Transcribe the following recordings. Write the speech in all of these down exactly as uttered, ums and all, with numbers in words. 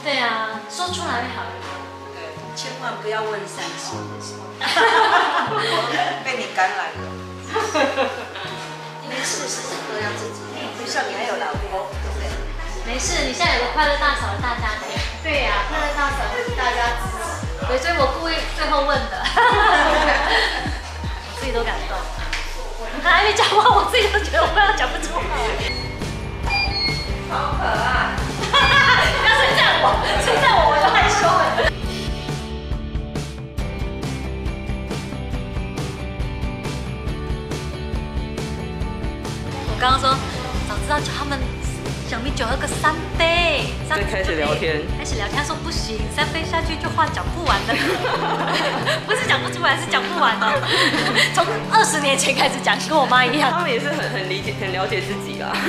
对啊，说出来会好一点。 对，千万不要问三七的事，被你感染了。因为事事都要自己，就像你还有老公，对不对？ 没事，你现在有个快乐大嫂的大家庭。 对呀、啊，快乐大嫂会大家支持。 对，所以我故意最后问的，我自己都感动。他还没讲话，我自己都觉得我快要讲不出话。 好可爱！ 不要称赞我，称赞我我就害羞了。我刚刚说，早知道叫他们小米酒喝个三杯， 再开始聊天， 开始聊天。他说不行，三杯下去就话讲不完了，不是讲不出来，是讲不完哦。从二十年前开始讲，跟我妈一样。 他们也是很很理解、很了解自己啊。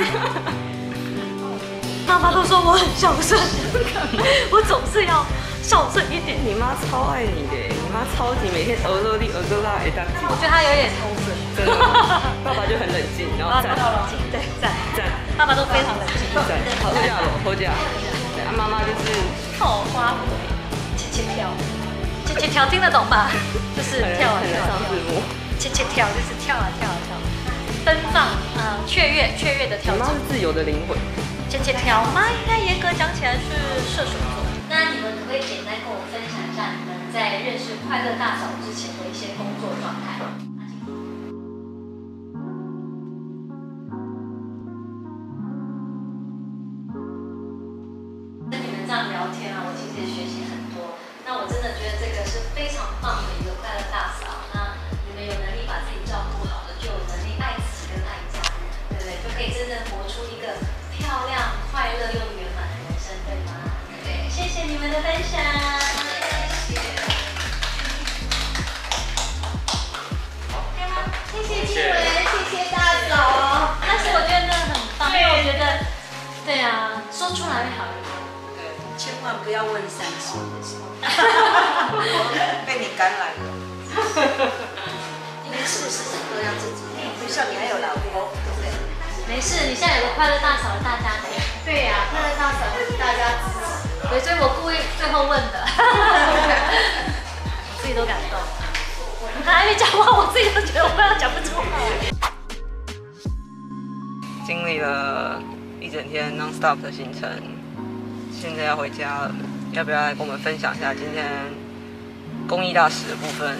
妈妈都说我很孝顺，我总是要孝顺一点。 你妈超爱你的，你妈超级每天鹅肉粒、鹅肉辣一大鸡。 我觉得她有点偷顺。 真的，爸爸就很冷静，然后赞， 对赞赞， 爸爸都非常冷静。 赞，好假了，好假。对，啊妈妈就是后花卉，切切跳，切切跳听得懂吧？就是跳啊跳啊跳，切切跳就是跳啊跳啊跳，奔放，呃，雀跃雀跃的跳。 你妈是自由的灵魂。 切切跳吗？应该严格讲起来是射手座。那你们可不可以简单跟我分享一下你们在认识快乐大嫂之前的一些工作状态？跟你们这样聊天啊，我其实也学习很多。那我真的觉得这个是非常棒的一个快乐大嫂。那你们有能力把自己照顾好了，就有能力爱自己跟爱家人，对不对？就可以真正活出一个漂亮、快乐又圆满的人生，对吗？对，谢谢你们的分享。谢谢。谢谢静文，谢谢大嫂。但是我觉得真的很棒，因为我觉得，对啊，说出来会好一点。 对，千万不要问三七的事，被你感染了。因为事事都要自己，就像你还有老公，对不对？ 没事，你现在有个快乐大嫂的大家庭。 对呀、啊，快乐大嫂会大家支持。 对，所以我故意最后问的，我自己都感动。他还没讲话，我自己都觉得我快要讲不出话。 经历了一整天 non-stop 的行程，现在要回家了，要不要来跟我们分享一下今天公益大使的部分？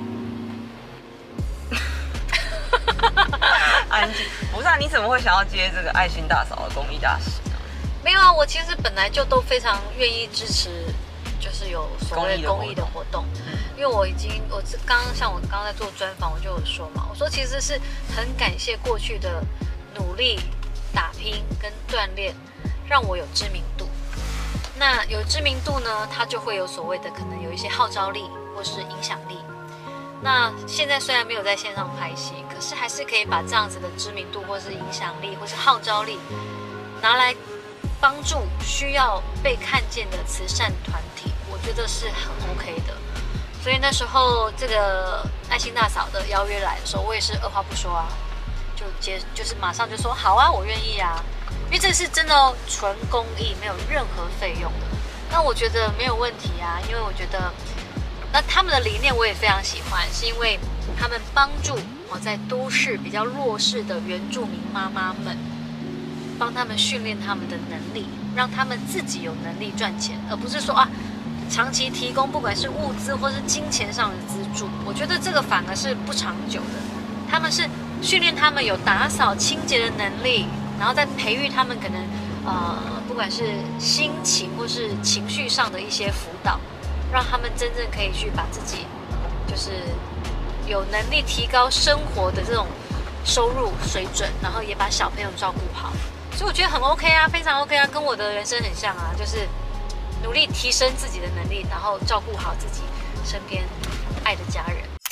安静，不是啊？你怎么会想要接这个爱心大嫂的公益大使呢？ 没有啊，我其实本来就都非常愿意支持，就是有所谓公益的活动。因为我已经，我是刚刚像我刚刚在做专访，我就有说嘛，我说其实是很感谢过去的努力、打拼跟锻炼，让我有知名度。那有知名度呢，它就会有所谓的可能有一些号召力或是影响力。那现在虽然没有在线上拍戏，可是还是可以把这样子的知名度或是影响力或是号召力拿来帮助需要被看见的慈善团体，我觉得是很 OK 的。所以那时候这个爱心大嫂的邀约来的时候，我也是二话不说啊，就接就是马上就说好啊，我愿意啊，因为这是真的哦，纯公益，没有任何费用的。那我觉得没有问题啊，因为我觉得那他们的理念我也非常喜欢，是因为他们帮助我在都市比较弱势的原住民妈妈们，帮他们训练他们的能力，让他们自己有能力赚钱，而不是说啊长期提供不管是物资或是金钱上的资助，我觉得这个反而是不长久的。他们是训练他们有打扫清洁的能力，然后再培育他们可能呃不管是心情或是情绪上的一些辅导，让他们真正可以去把自己就是有能力提高生活的这种收入水准，然后也把小朋友照顾好。所以我觉得很 OK 啊，非常 OK 啊，跟我的人生很像啊，就是努力提升自己的能力，然后照顾好自己身边爱的家人。